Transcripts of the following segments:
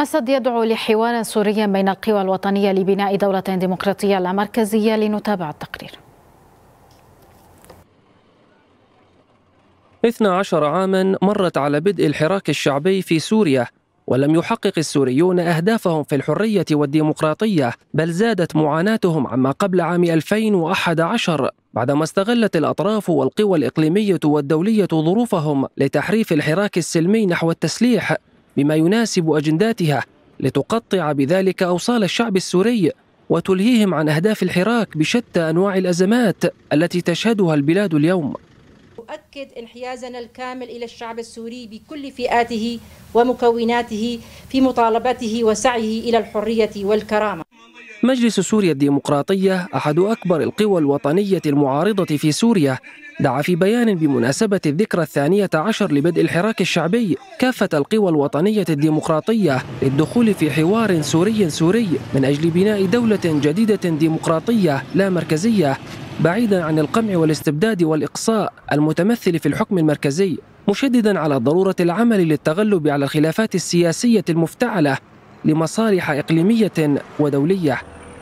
مسد يدعو لحوار سوري بين القوى الوطنية لبناء دولة ديمقراطية لا مركزية. لنتابع التقرير. 12 عاما مرت على بدء الحراك الشعبي في سوريا، ولم يحقق السوريون أهدافهم في الحرية والديمقراطية، بل زادت معاناتهم عما قبل عام 2011 بعدما استغلت الأطراف والقوى الإقليمية والدولية ظروفهم لتحريف الحراك السلمي نحو التسليح بما يناسب أجنداتها، لتقطع بذلك أوصال الشعب السوري وتلهيهم عن أهداف الحراك بشتى أنواع الأزمات التي تشهدها البلاد اليوم. أؤكد انحيازنا الكامل إلى الشعب السوري بكل فئاته ومكوناته في مطالبته وسعيه إلى الحرية والكرامة. مجلس سوريا الديمقراطية أحد أكبر القوى الوطنية المعارضة في سوريا، دعا في بيان بمناسبة الذكرى 12 لبدء الحراك الشعبي كافة القوى الوطنية الديمقراطية للدخول في حوار سوري من أجل بناء دولة جديدة ديمقراطية لا مركزية، بعيدا عن القمع والاستبداد والإقصاء المتمثل في الحكم المركزي، مشددا على ضرورة العمل للتغلب على الخلافات السياسية المفتعلة لمصالح إقليمية ودولية.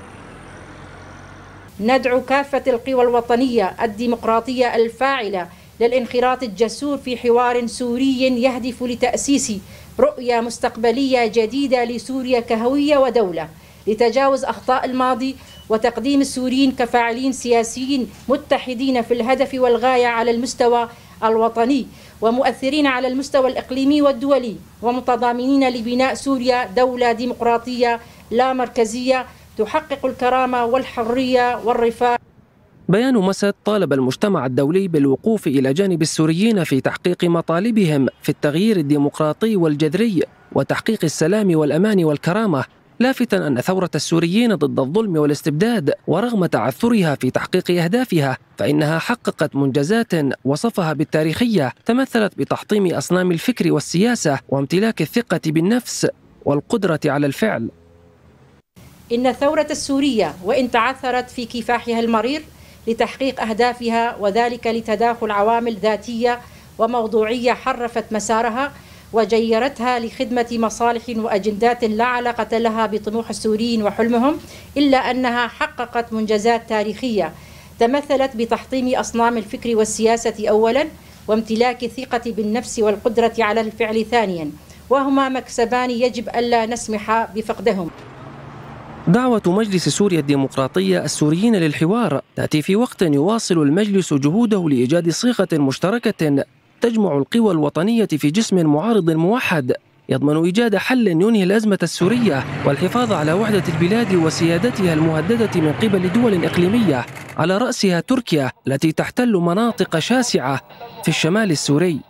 ندعو كافة القوى الوطنية الديمقراطية الفاعلة للانخراط الجسور في حوار سوري يهدف لتأسيس رؤية مستقبلية جديدة لسوريا كهوية ودولة، لتجاوز أخطاء الماضي وتقديم السوريين كفاعلين سياسيين متحدين في الهدف والغاية على المستوى الوطني ومؤثرين على المستوى الإقليمي والدولي، ومتضامنين لبناء سوريا دولة ديمقراطية لا مركزية تحقق الكرامة والحرية والرفاه. بيان مسد طالب المجتمع الدولي بالوقوف إلى جانب السوريين في تحقيق مطالبهم في التغيير الديمقراطي والجذري وتحقيق السلام والأمان والكرامة، لافتا أن ثورة السوريين ضد الظلم والاستبداد ورغم تعثرها في تحقيق أهدافها فإنها حققت منجزات وصفها بالتاريخية، تمثلت بتحطيم أصنام الفكر والسياسة وامتلاك الثقة بالنفس والقدرة على الفعل. إن الثورة السورية وإن تعثرت في كفاحها المرير لتحقيق أهدافها، وذلك لتداخل عوامل ذاتية وموضوعية حرفت مسارها وجيرتها لخدمة مصالح وأجندات لا علاقة لها بطموح السوريين وحلمهم، إلا أنها حققت منجزات تاريخية تمثلت بتحطيم أصنام الفكر والسياسة أولا، وامتلاك الثقة بالنفس والقدرة على الفعل ثانيا، وهما مكسبان يجب ألا نسمح بفقدهم. دعوة مجلس سوريا الديمقراطية السوريين للحوار تأتي في وقت يواصل المجلس جهوده لإيجاد صيغة مشتركة تجمع القوى الوطنية في جسم معارض موحد يضمن إيجاد حل ينهي الأزمة السورية والحفاظ على وحدة البلاد وسيادتها المهددة من قبل دول إقليمية على رأسها تركيا التي تحتل مناطق شاسعة في الشمال السوري.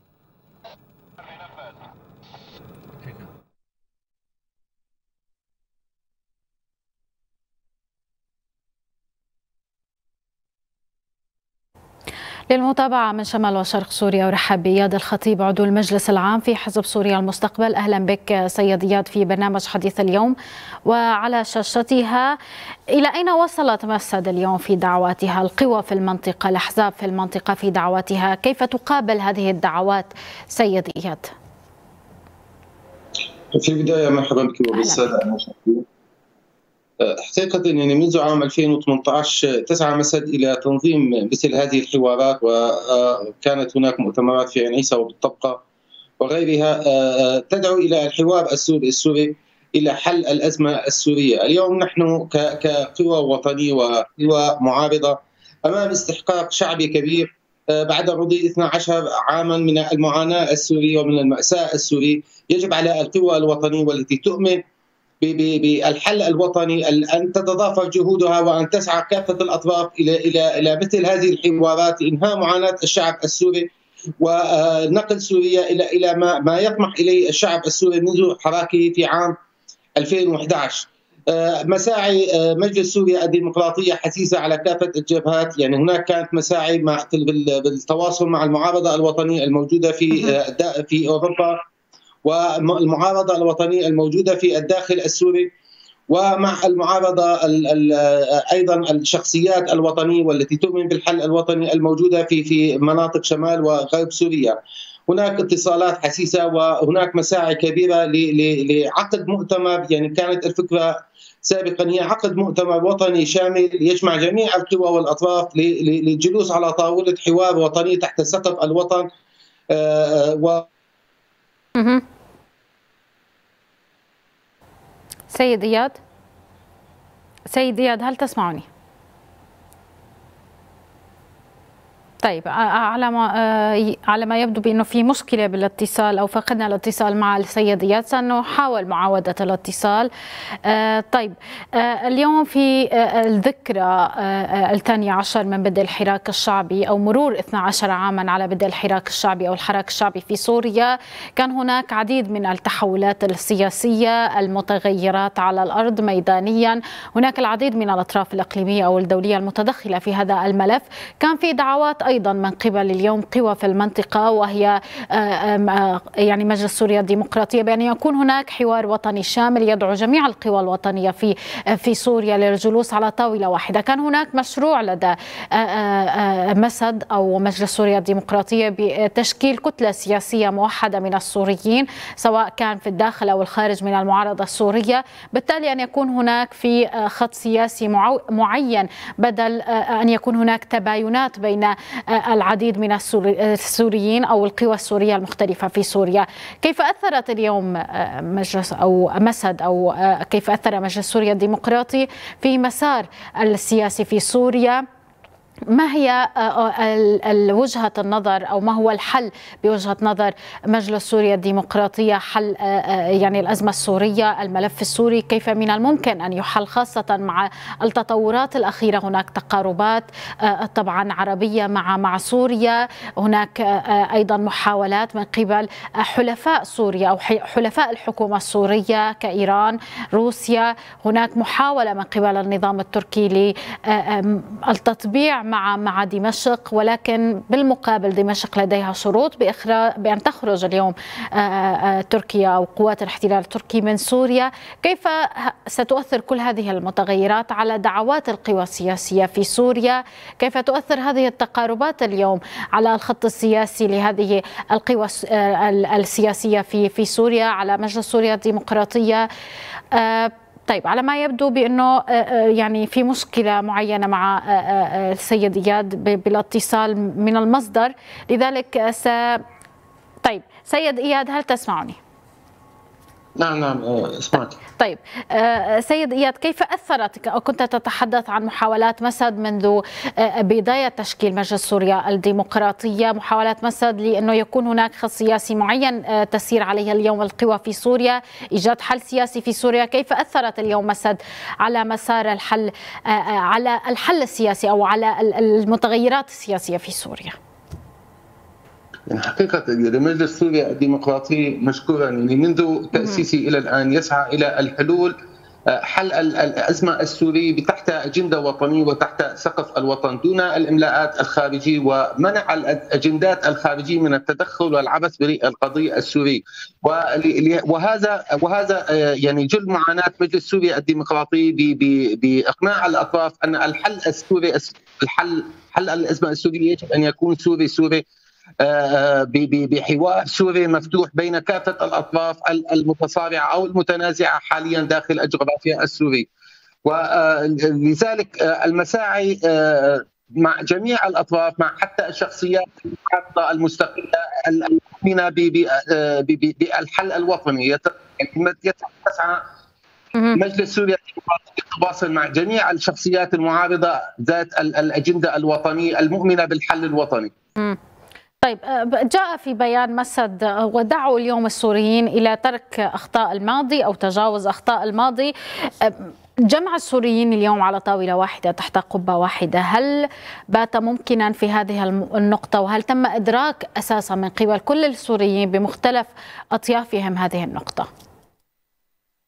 للمتابعة من شمال وشرق سوريا أرحب بإياد الخطيب عضو المجلس العام في حزب سوريا المستقبل. أهلا بك سيد إياد في برنامج حديث اليوم وعلى شاشتها. إلى أين وصلت مسد اليوم في دعواتها؟ القوى في المنطقة، الأحزاب في المنطقة في دعواتها، كيف تقابل هذه الدعوات سيد إياد؟ في البداية مرحبا بك وبالسادة المشاهدين. حقيقة يعني منذ عام 2018 تسعى مسد إلى تنظيم مثل هذه الحوارات، وكانت هناك مؤتمرات في عين عيسى وبالطبقة وغيرها تدعو إلى الحوار السوري إلى حل الأزمة السورية. اليوم نحن كقوى وطنية وقوى معارضة أمام استحقاق شعبي كبير بعد مضي 12 عاما من المعاناة السورية ومن المأساة السورية. يجب على القوى الوطنية والتي تؤمن بالحل الوطني أن تتضافر جهودها وأن تسعى كافة الأطراف إلى مثل هذه الحوارات لإنهاء معاناة الشعب السوري ونقل سوريا إلى ما يطمح إليه الشعب السوري منذ حراكه في عام 2011. مساعي مجلس سوريا الديمقراطية حثيثة على كافة الجبهات، يعني هناك كانت مساعي بالتواصل مع المعارضة الوطنية الموجودة في أوروبا والمعارضة الوطنية الموجودة في الداخل السوري، ومع المعارضة أيضا الشخصيات الوطنية والتي تؤمن بالحل الوطني الموجودة في مناطق شمال وغرب سوريا. هناك اتصالات حسيسة وهناك مساعي كبيرة لعقد مؤتمر. يعني كانت الفكرة سابقا هي عقد مؤتمر وطني شامل يجمع جميع القوى والأطراف للجلوس على طاولة حوار وطني تحت سقف الوطن. سيد إياد هل تسمعني؟ طيب على ما يبدو بأنه في مشكلة بالاتصال أو فقدنا الاتصال مع السيد إياد، سنحاول معاودة الاتصال. طيب اليوم في الذكرى 12 من بدء الحراك الشعبي أو مرور 12 عاما على بدء الحراك الشعبي أو الحراك الشعبي في سوريا، كان هناك عديد من التحولات السياسية، المتغيرات على الأرض ميدانيا، هناك العديد من الأطراف الإقليمية أو الدولية المتدخلة في هذا الملف. كان في دعوات أيضا من قبل اليوم قوى في المنطقة وهي يعني مجلس سوريا الديمقراطية بأن يكون هناك حوار وطني شامل يدعو جميع القوى الوطنية في سوريا للجلوس على طاولة واحدة. كان هناك مشروع لدى مسد أو مجلس سوريا الديمقراطية بتشكيل كتلة سياسية موحدة من السوريين سواء كان في الداخل أو الخارج من المعارضة السورية، بالتالي أن يكون هناك في خط سياسي معين بدل أن يكون هناك تباينات بين العديد من السوريين أو القوى السورية المختلفة في سوريا. كيف أثرت اليوم مجلس أو مسد أو كيف أثر مجلس سوريا الديمقراطي في مسار السياسي في سوريا؟ ما هي وجهة النظر أو ما هو الحل بوجهة نظر مجلس سوريا الديمقراطية حل يعني الأزمة السورية، الملف السوري كيف من الممكن أن يحل خاصة مع التطورات الأخيرة؟ هناك تقاربات طبعا عربية مع سوريا، هناك أيضا محاولات من قبل حلفاء سوريا أو حلفاء الحكومة السورية كإيران روسيا، هناك محاولة من قبل النظام التركي للتطبيع مع دمشق، ولكن بالمقابل دمشق لديها شروط بأن تخرج اليوم تركيا أو قوات الاحتلال التركي من سوريا. كيف ستؤثر كل هذه المتغيرات على دعوات القوى السياسية في سوريا؟ كيف تؤثر هذه التقاربات اليوم على الخط السياسي لهذه القوى السياسية في سوريا، على مجلس سوريا الديمقراطية؟ طيب على ما يبدو بأنه يعني في مشكلة معينة مع السيد إياد بالاتصال من المصدر، لذلك طيب سيد إياد هل تسمعني؟ نعم اسمعك. طيب سيد إياد كيف أثرت، كنت تتحدث عن محاولات مسد منذ بداية تشكيل مجلس سوريا الديمقراطية، محاولات مسد لأنه يكون هناك خط سياسي معين تسير عليه اليوم القوى في سوريا، إيجاد حل سياسي في سوريا. كيف أثرت اليوم مسد على مسار الحل، على الحل السياسي أو على المتغيرات السياسية في سوريا؟ يعني حقيقة مجلس سوريا الديمقراطي مشكورا يعني منذ تأسيسه إلى الآن يسعى إلى الحلول، حل الأزمة السورية تحت أجندة وطنية وتحت سقف الوطن دون الإملاءات الخارجية، ومنع الأجندات الخارجية من التدخل والعبث بالقضية السورية. وهذا يعني جل معاناة مجلس سوريا الديمقراطي بإقناع الأطراف أن الحل السوري حل الأزمة السورية يجب أن يكون سوري بحوار سوري مفتوح بين كافة الأطراف المتصارعة أو المتنازعة حاليا داخل الجغرافيا السورية. ولذلك المساعي مع جميع الأطراف، مع حتى الشخصيات المستقلة المؤمنة بالحل الوطني، يتسعى مجلس سوريا يتواصل مع جميع الشخصيات المعارضة ذات الأجندة الوطنية المؤمنة بالحل الوطني. طيب جاء في بيان مسد ودعوا اليوم السوريين إلى ترك أخطاء الماضي أو تجاوز أخطاء الماضي. جمع السوريين اليوم على طاولة واحدة تحت قبة واحدة، هل بات ممكنا في هذه النقطة، وهل تم إدراك أساسا من قبل كل السوريين بمختلف أطيافهم هذه النقطة؟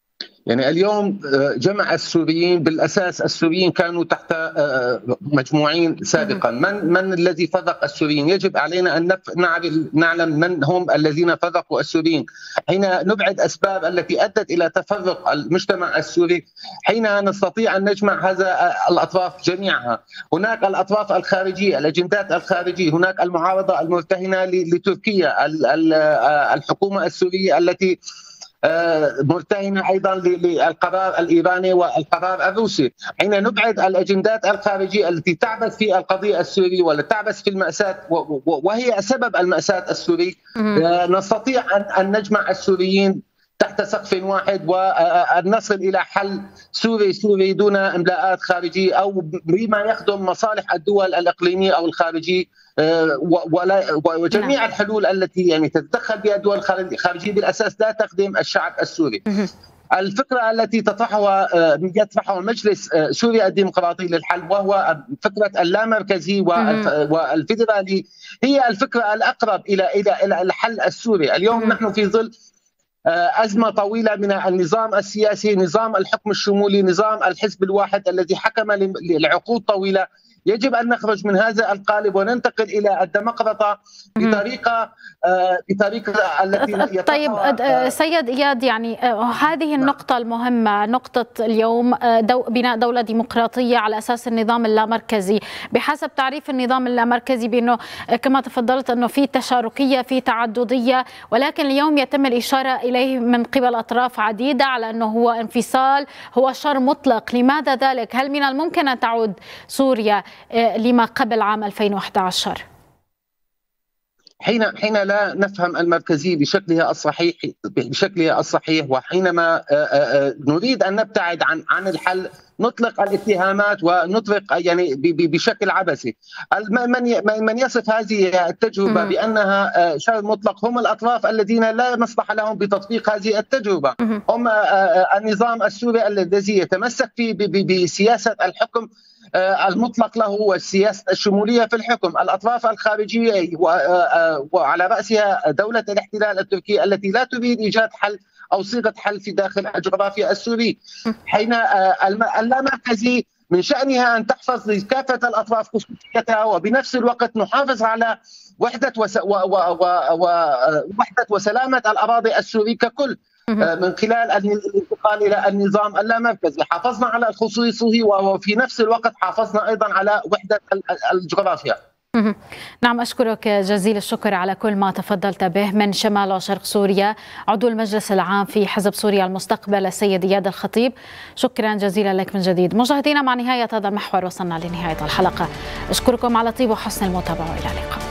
يعني اليوم جمع السوريين بالأساس، السوريين كانوا تحت مجموعين سابقا. من الذي فرق السوريين؟ يجب علينا أن نعلم من هم الذين فرقوا السوريين. حين نبعد أسباب التي أدت إلى تفرق المجتمع السوري، حين نستطيع أن نجمع هذا الأطراف جميعها. هناك الأطراف الخارجية، الأجندات الخارجية، هناك المعارضة المرتهنة لتركيا، الحكومة السورية التي مرتهنة أيضا للقرار الإيراني والقرار الروسي. حين نبعد الأجندات الخارجية التي تعبث في القضية السورية ولا تعبث في المأساة وهي سبب المأساة السوري، نستطيع أن نجمع السوريين تحت سقف واحد وأن نصل إلى حل سوري دون إملاءات خارجية أو بما يخدم مصالح الدول الإقليمية أو الخارجية، وجميع الحلول التي يعني تتدخل بها الدول الخارجية بالأساس لا تخدم الشعب السوري. الفكرة التي يطرحها مجلس سوريا الديمقراطي للحل وهو فكرة اللامركزي والفيدرالي هي الفكرة الأقرب إلى الحل السوري. اليوم نحن في ظل أزمة طويلة من النظام السياسي، نظام الحكم الشمولي، نظام الحزب الواحد الذي حكم لعقود طويلة. يجب أن نخرج من هذا القالب وننتقل إلى الديمقراطية بطريقة التي طيب سيد إياد، يعني هذه النقطة المهمة، نقطة اليوم بناء دولة ديمقراطية على أساس النظام اللامركزي. بحسب تعريف النظام اللامركزي بأنه كما تفضلت أنه في تشاركية، في تعددية، ولكن اليوم يتم الإشارة إليه من قبل أطراف عديدة على أنه هو انفصال، هو شر مطلق. لماذا ذلك؟ هل من الممكن أن تعود سوريا لما قبل عام 2011؟ حين لا نفهم المركزية بشكلها الصحيح وحينما نريد أن نبتعد عن الحل نطلق الاتهامات ونطلق يعني بشكل عبثي. من يصف هذه التجربة بأنها شر مطلق هم الأطراف الذين لا مصلحة لهم بتطبيق هذه التجربة، هم النظام السوري الذي يتمسك بسياسة الحكم المطلق له والسياسة الشمولية في الحكم. الأطراف الخارجية وعلى رأسها دولة الاحتلال التركي التي لا تريد إيجاد حل أو صيغة حل في داخل الجغرافيا السوري. حين اللامركزي من شأنها أن تحفظ لكافة الأطراف خصوصيتها وبنفس الوقت نحافظ على وحدة وسلامة الأراضي السورية ككل من خلال الانتقال إلى النظام اللامركزي. حافظنا على الخصوصية وفي نفس الوقت حافظنا أيضا على وحدة الجغرافيا. نعم، أشكرك جزيل الشكر على كل ما تفضلت به من شمال وشرق سوريا، عضو المجلس العام في حزب سوريا المستقبل السيد إياد الخطيب. شكرا جزيلا لك من جديد. مشاهدينا، مع نهاية هذا المحور وصلنا لنهاية الحلقة. أشكركم على طيب وحسن المتابعة، وإلى اللقاء.